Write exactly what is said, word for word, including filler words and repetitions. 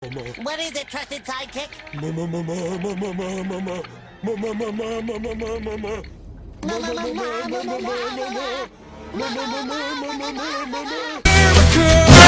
What is it, trusted sidekick? Mama, mama, mama, mama, mama, mama, mama, mama, mama, mama. Mama, mama, mama, mama, mama. Mama, mama, mama, mama, mama.